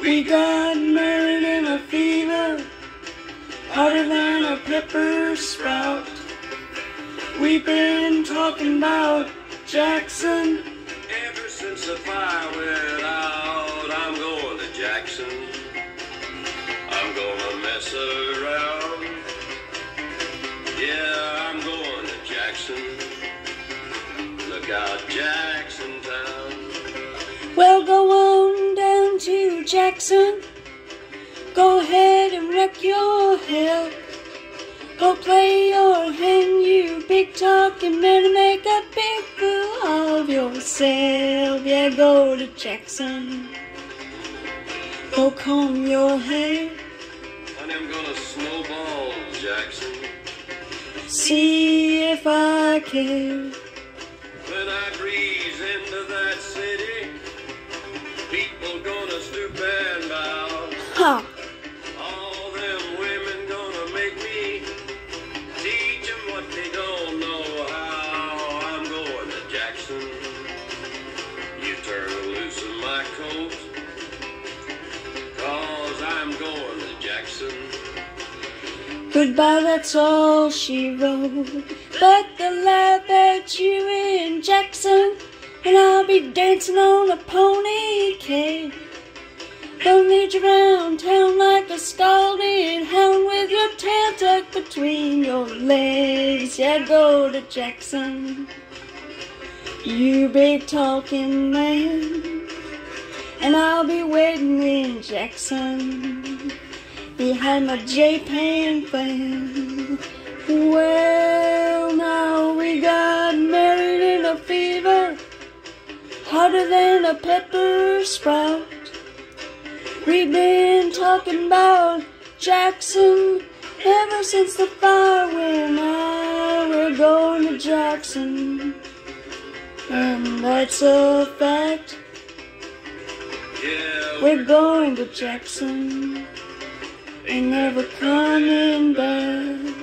We got married in a fever, hotter than a pepper sprout. We've been talking about Jackson ever since the fire went out. I'm going to Jackson. I'm gonna mess around. Yeah, I'm going to Jackson. Look out, Jackson Town. Well, go on down to Jackson. Go ahead and wreck your hell. Go play your hand, you big talking man, and make a big fool of yourself. Yeah, go to Jackson. Go comb your hair. Honey, I'm gonna snowball Jackson. See if I care. When I breeze into that city, people gonna stoop and bow. Ha! All them women gonna make me teach them what they don't know how. I'm going to Jackson. You turn loose in my coat, 'cause I'm going to Jackson. Goodbye, that's all she wrote. But they'll laugh at you in Jackson, and I'll be dancing on a pony cake. They'll lead you around town like a scalded hound with your tail tucked between your legs. Yeah, go to Jackson, you big talking man, and I'll be waiting in Jackson behind my J-Pan fan. Well, now we got married in a fever, hotter than a pepper sprout. We've been talking about Jackson ever since the fire went out. We're going to Jackson, and that's a fact. Yeah, We're going to Jackson, ain't never coming back.